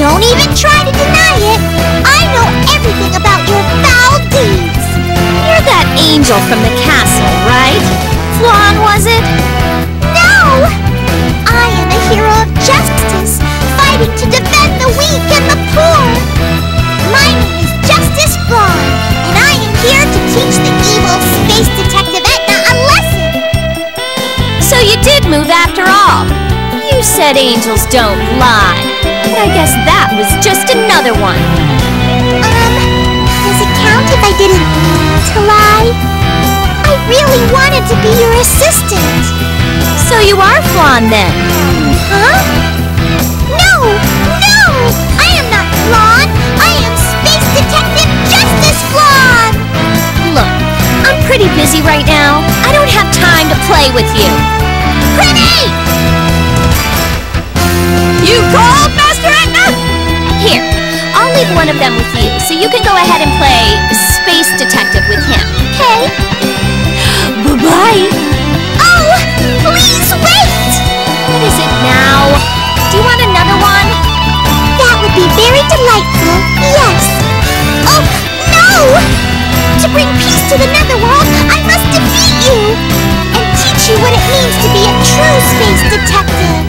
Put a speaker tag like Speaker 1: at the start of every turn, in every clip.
Speaker 1: Don't even try to deny it. I know everything about your foul deeds.
Speaker 2: You're that angel from the castle, right? Flan, was it?
Speaker 1: No! I am a hero of justice, fighting to defend the weak and the poor. My name is Justice Flan, and I am here to teach the evil space detective Etna a lesson.
Speaker 2: So you did move after all. You said angels don't lie, but I guess that was just another one.
Speaker 1: Does it count if I didn't mean to lie? I really wanted to be your assistant.
Speaker 2: So you are Flan then?
Speaker 1: Huh? No! No! I am not Flan! I am Space Detective Justice Flan!
Speaker 2: Look, I'm pretty busy right now. I don't have time to play with you.
Speaker 1: Grenade!
Speaker 2: You called, Master Etna? Here, I'll leave one of them with you, so you can go ahead and play Space Detective with him, okay? Bye-bye.
Speaker 1: Oh! Please wait!
Speaker 2: What is it now? Do you want another one?
Speaker 1: That would be very delightful, yes. Oh, no! To bring peace to the Netherworld, I must defeat you! And teach you what it means to be a true space detective.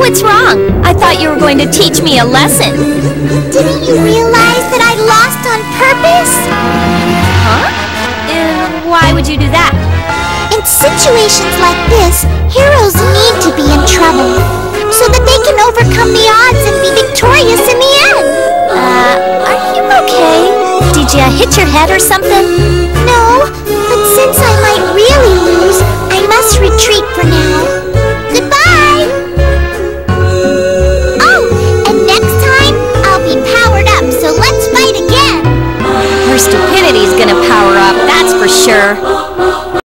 Speaker 2: what's wrong? I thought you were going to teach me a lesson.
Speaker 1: Didn't you realize that I lost on purpose?
Speaker 2: Huh? Why would you do that?
Speaker 1: In situations like this, heroes need to be in trouble, so that they can overcome the odds and be victorious in the end.
Speaker 2: Are you okay? Did you hit your head or something?
Speaker 1: No, but since I might really lose, I must retreat for now.